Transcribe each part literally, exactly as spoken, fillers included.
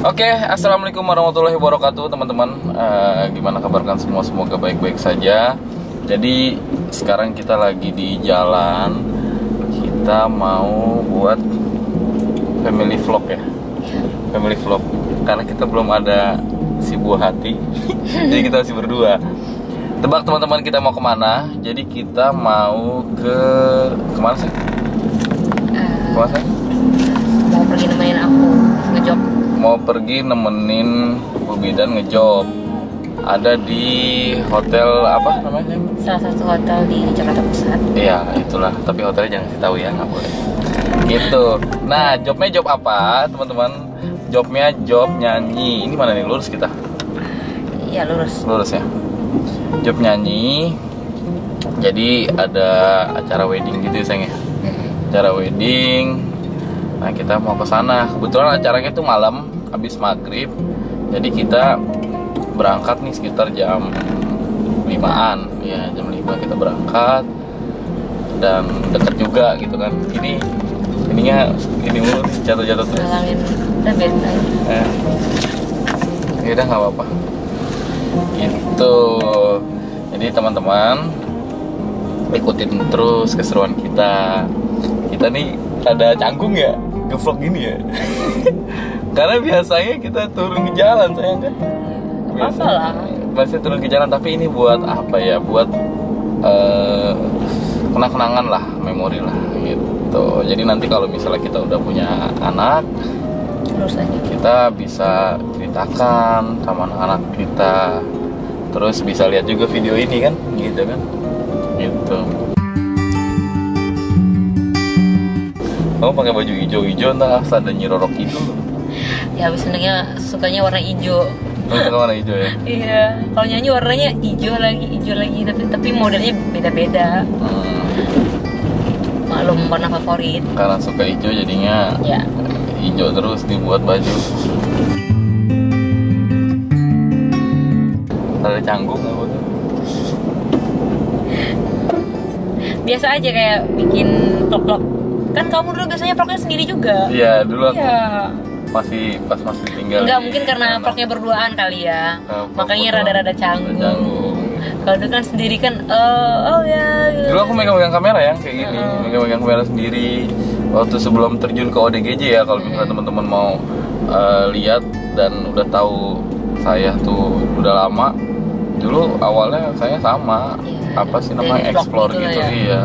Oke, assalamualaikum warahmatullahi wabarakatuh teman-teman. uh, Gimana kabar kalian semua? Semoga baik-baik saja. Jadi sekarang kita lagi di jalan. Kita mau buat family vlog ya. Family vlog. Karena kita belum ada si buah hati. Jadi kita masih berdua. Tebak teman-teman kita mau kemana? Jadi kita mau ke kemana sih? Kemana sih? Mau pergi nemenin aku ngejob. Mau pergi nemenin Bu Bidan ngejob. Ada di hotel apa namanya? Salah satu hotel di Jakarta Pusat. Iya, itulah. Tapi hotelnya jangan ditahu ya, nggak boleh. Gitu. Nah, jobnya job apa, teman-teman? Jobnya job nyanyi. Ini mana nih, lurus kita? Iya, lurus. Lurus ya. Job nyanyi. Jadi ada acara wedding gitu ya, sayang ya. Acara wedding. Nah, kita mau ke sana. Kebetulan acaranya itu malam, habis maghrib. Jadi kita berangkat nih sekitar jam limaan. Ya, jam lima kita berangkat. Dan deket juga gitu kan. Ini ininya ini mulu jatuh-jatuh terus. Ngalamin udah biasa. Eh. Ya udah nggak apa-apa. Gitu. Jadi teman-teman ikutin terus keseruan kita. Kita nih ada canggung ya, ngevlog gini ya. Karena biasanya kita turun ke jalan, sayang kan. Apa lah? Biasanya turun ke jalan, tapi ini buat apa ya? Buat uh, kenang-kenangan lah, memori lah gitu. Jadi nanti kalau misalnya kita udah punya anak, Terus aja. kita bisa ceritakan sama anak-anak kita. Terus bisa lihat juga video ini kan, gitu kan. Gitu. Kamu pakai baju hijau-hijau entah ada nyirorok itu. Ya, habis sebenarnya sukanya warna hijau. Kamu warna hijau ya? Iya, kalau nyanyi warnanya hijau lagi, hijau lagi, tapi tapi modelnya beda-beda. Hmm, Maklum warna favorit. karena suka hijau jadinya Ya. hijau terus dibuat baju. Ada canggung apa tuh? Biasa aja kayak bikin vlog-vlog. Kan kamu dulu biasanya vlognya sendiri juga. Iya, dulu aku Iya. masih pas masih tinggal. Enggak, di mungkin karena sana. vlognya berduaan kali ya. Nah, vlog Makanya berduaan. rada-rada Ada canggung. canggung. Kalau dulu kan sendiri kan, oh, oh ya. Gitu. Dulu aku megang-megang kamera ya, kayak gini, Uh-uh. megang-megang kamera sendiri. Waktu sebelum terjun ke O D G J ya, kalau misalnya teman-teman mau uh, lihat dan udah tahu saya tuh udah lama. Dulu awalnya saya sama, Iya, apa sih dari namanya, vlog explore gitu gitu, ya. iya.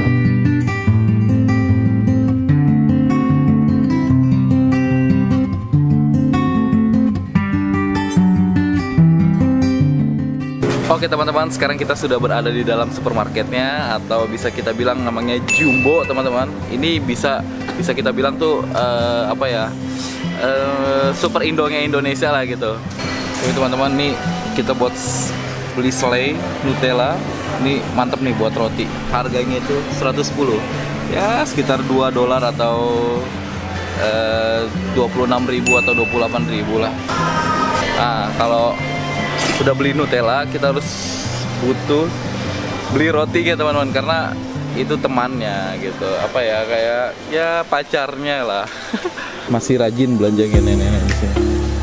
Oke teman-teman, sekarang kita sudah berada di dalam supermarketnya, atau bisa kita bilang namanya Jumbo teman-teman. Ini bisa bisa kita bilang tuh uh, apa ya, uh, super Indonya Indonesia lah gitu. Jadi teman-teman, nih kita buat beli selai Nutella. Ini mantep nih buat roti. Harganya itu seratus sepuluh. Ya sekitar dua dolar atau uh, dua puluh enam ribu atau dua puluh delapan ribu lah. Nah, kalau udah beli Nutella, kita harus butuh beli roti ya teman-teman, karena itu temannya gitu, apa ya, kayak ya pacarnya lah. Masih rajin belanjain nenek-nenek di sini.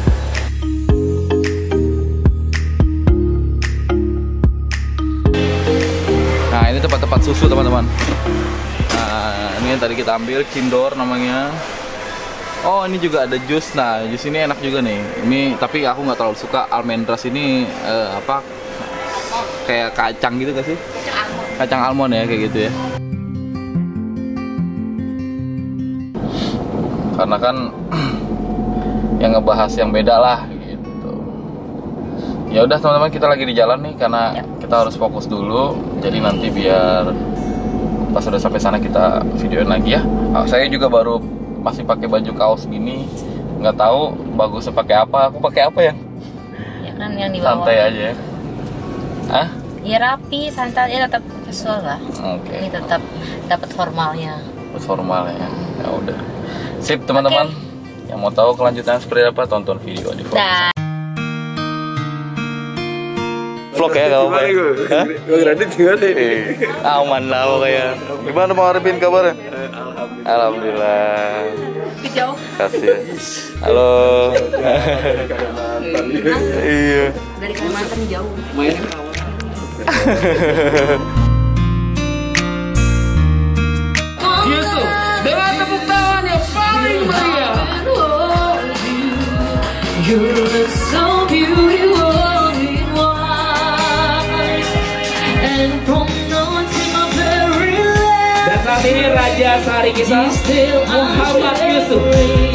Nah, ini tempat-tempat susu teman-teman. Nah, ini yang tadi kita ambil, Cindor namanya. Oh, ini juga ada jus. Nah, jus ini enak juga nih. Ini tapi aku nggak terlalu suka. Almendras ini eh, apa? Kayak kacang gitu gak sih? Kacang almond ya, kayak gitu ya. Karena kan yang ngebahas yang beda lah gitu. Ya udah teman-teman, kita lagi di jalan nih karena Ya. kita harus fokus dulu. Jadi nanti biar pas udah sampai sana kita videoin lagi ya. Ah, saya juga baru masih pakai baju kaos gini, nggak tahu bagusnya pakai apa. Aku pakai apa ya? Ya kan yang di bawah. Santai aja ya. Ah? Ya rapi, santai, ya tetap casual lah. Oke. Ini tetap dapat formalnya. Terus formal ya. Ya udah. Sip teman-teman. Yang mau tahu kelanjutan seperti apa, tonton video di vlog. Dah. vlog ya kalau Gimana ya. gue? Hah? Gue kredit gimana ini? Eh, aman lah pokoknya. Gimana mau Arifin kabarnya? Alhamdulillah. Alhamdulillah. Jauh. Kasih. Halo. Iya. Dari Kalimantan jauh. Main Yusuf dengan tepuk tangan yang paling meriah. You look so beautiful in white, and from dawn to my very last, Dan saat ini Raja Sehari Kisah still Muhammad Yusuf.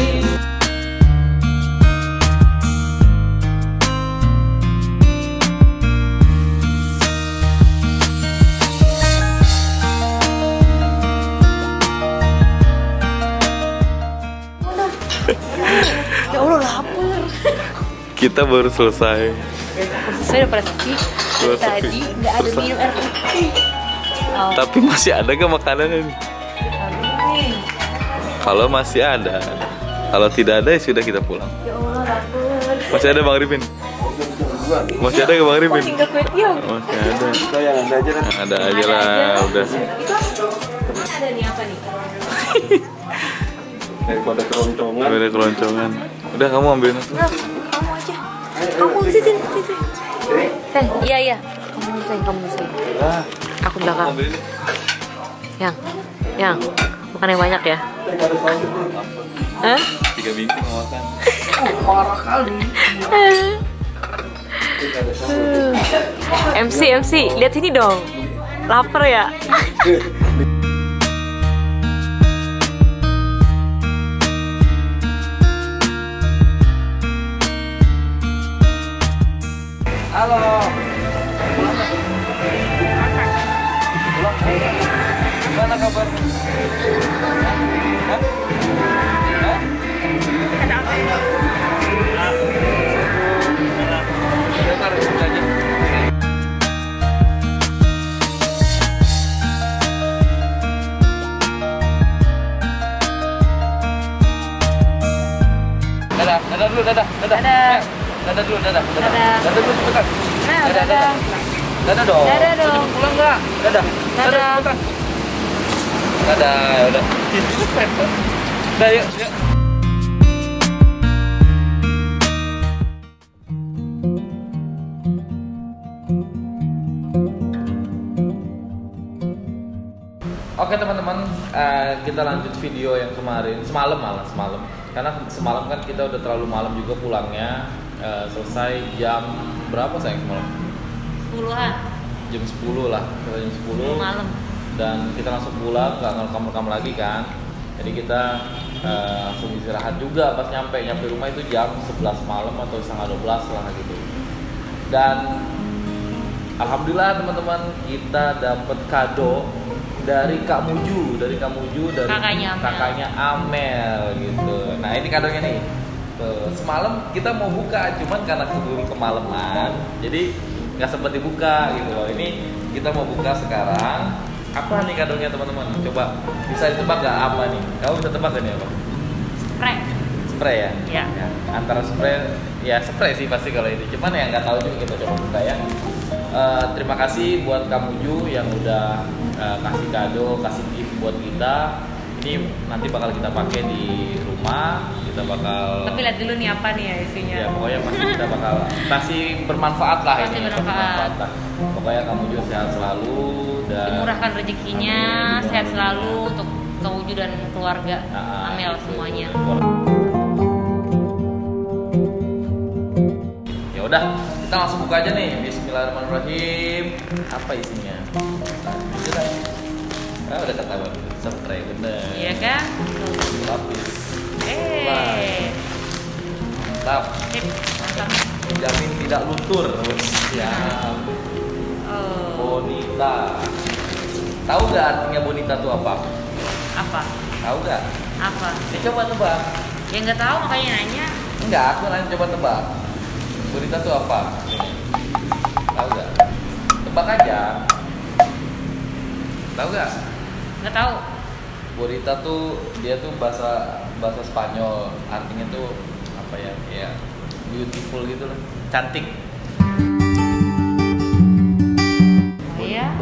Ya Allah lapar. Kita baru selesai. Saya udah pada sepi. Dari tadi nggak ada minum air putih. Oh, Tapi masih ada gak makanannya nih? nih. Kalau masih ada. Kalau tidak ada ya sudah kita pulang. Ya Allah lapar. Masih ada Bang Ripin? Masih ada gak Bang Oh, Ripin? tinggal kue tiaw. Masih ada. Kita yang ada aja kan. Ada aja lah, udah. Itu ada nih apa nih? Daripada keroncongan. Ada keroncongan. Udah kamu ambilin aku. Nah, kamu aja. Kamu sih sini sini. Eh, iya iya. Kamu sini, kamu sini. Ah, Aku belakang. ambilin. Yang, yang. Makan yang banyak ya. Hah? Tiga bingkai mau makan. Parah kali. M C M C, lihat sini dong. Lapar ya? Halo. Gimana kabar? Hah? Hah? Bentar, sebentar aja. Dadah, dadah dulu, dadah, dadah. Dadah. Dadah dulu, dadah, dadah. Dadah. Dadah dulu cepetan. Nah, Dadah, dadah. dadah. Dadah dong. Dadah dong. Mau pulang nggak? Dadah. Dadah. cepetan. Dadah, ya udah. Udah, yuk, yuk. Oke teman-teman, eh, kita lanjut video yang kemarin, semalam malah semalam. Karena semalam kan kita udah terlalu malam juga pulangnya. Eh, selesai jam berapa sayang semalam? Sepuluhan. Jam sepuluh lah, kita jam sepuluh. Malam. Dan kita langsung pulang, nggak ngerekam-rekam lagi kan. Jadi kita eh, langsung istirahat juga pas nyampe. Nyampe rumah itu jam sebelas malam atau setengah dua belas lah gitu. Dan alhamdulillah teman-teman, kita dapat kado dari Kak Muju, dari Kak Muju, dari Kakaknya Amel. kakaknya Amel gitu. Nah ini kadonya nih. Tuh, semalam kita mau buka, cuman karena keburu kemalaman, jadi nggak sempat dibuka gitu loh. Ini kita mau buka sekarang. Apa nih kadonya teman-teman? Coba bisa ditebak nggak apa nih? Kamu bisa tebak gak nih apa? Spray. Spray ya? Iya. Ya, antara spray, ya spray sih pasti kalau ini. Cuman yang nggak tahu juga kita coba buka ya. Eh, terima kasih buat Kak Muju yang udah eh, kasih kado, kasih gift buat kita. Ini nanti bakal kita pakai di rumah. Kita bakal. Tapi lihat dulu nih apa nih ya isinya. Ya pokoknya pasti kita bakal pasti bermanfaat lah Pasti ini. bermanfaat. lah. Pokoknya Kak Muju sehat selalu dan Dimurahkan rezekinya, Amin. sehat selalu untuk Kak Muju dan keluarga Ah, Amel gitu. semuanya. Ya udah, kita langsung buka aja nih. Bismillahirrahmanirrahim. Apa isinya? Kita ah, udah ketahuan. Spray bener. Iya kan? Lapis. Eh. Mantap. Sip, mantap. Menjamin tidak luntur. Siap. Oh. Bonita. Tahu nggak artinya bonita itu apa? Apa? Tahu nggak? Apa? Ya coba tebak. Ya nggak tahu makanya nanya. Enggak, aku nanya coba tebak. Bonita itu apa? Tahu nggak? Tebak aja. Tahu nggak? Nggak tahu. Bonita tuh dia tuh bahasa bahasa Spanyol. Artinya tuh apa ya? Kayak beautiful gitu loh. Cantik.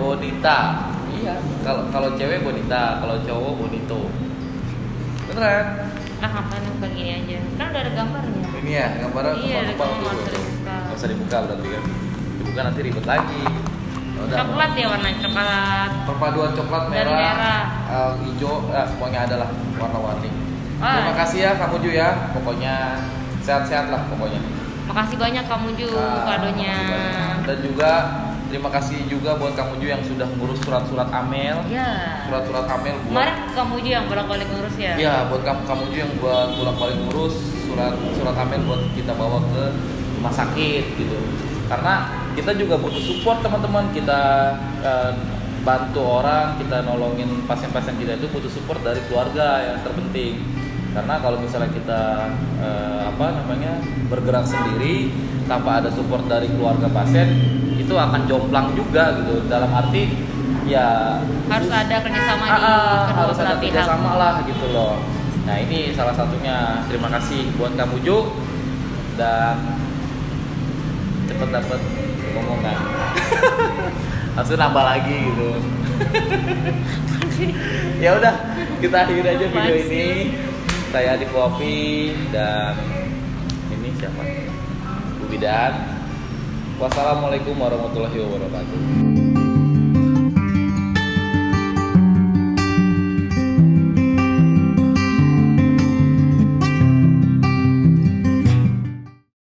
Bonita. Iya. Kalau kalau cewek Bonita, kalau cowok Bonito. Beneran? Nah, ngapain buka gini aja? Kan udah ada gambarnya. Ini ya gambarnya Iya, ada numpang gambar, tuh. nggak usah dibuka. Nggak usah dibuka berarti kan? Dibuka nanti ribet lagi. Ya udah. Coklat ya warna coklat. Perpaduan coklat Dan merah, merah. eh, hijau, eh, semuanya adalah warna-warni. Ah. Terima kasih ya kamu Ju ya. Pokoknya sehat-sehat lah pokoknya. Makasih banyak kamu Ju Ah, kadonya. makasih banyak. Dan juga terima kasih juga buat kamu Ju yang sudah ngurus surat-surat amel. Ya. Surat-surat amel buat Kemarin kamu Ju yang bolak-balik ngurus ya? Iya, buat kamu kamu Ju yang buat bolak-balik ngurus surat surat amel buat kita bawa ke rumah sakit gitu. Karena kita juga butuh support teman-teman. Kita eh, bantu orang, kita nolongin pasien-pasien kita itu butuh support dari keluarga yang terpenting. Karena kalau misalnya kita eh, apa namanya bergerak sendiri tanpa ada support dari keluarga pasien, itu akan jomplang juga gitu. Dalam arti ya Harus ada kerjasama Ah, di ah, kedua harus ada belah pihak. kerjasama lah gitu loh. Nah ini salah satunya. Terima kasih buat kamu Ju dan cepet dapet omongan. Langsung nambah lagi gitu. Ya udah kita akhiri aja video ini. Saya Adi Kopi dan ini siapa? Bu Bidan. Wassalamualaikum warahmatullahi wabarakatuh.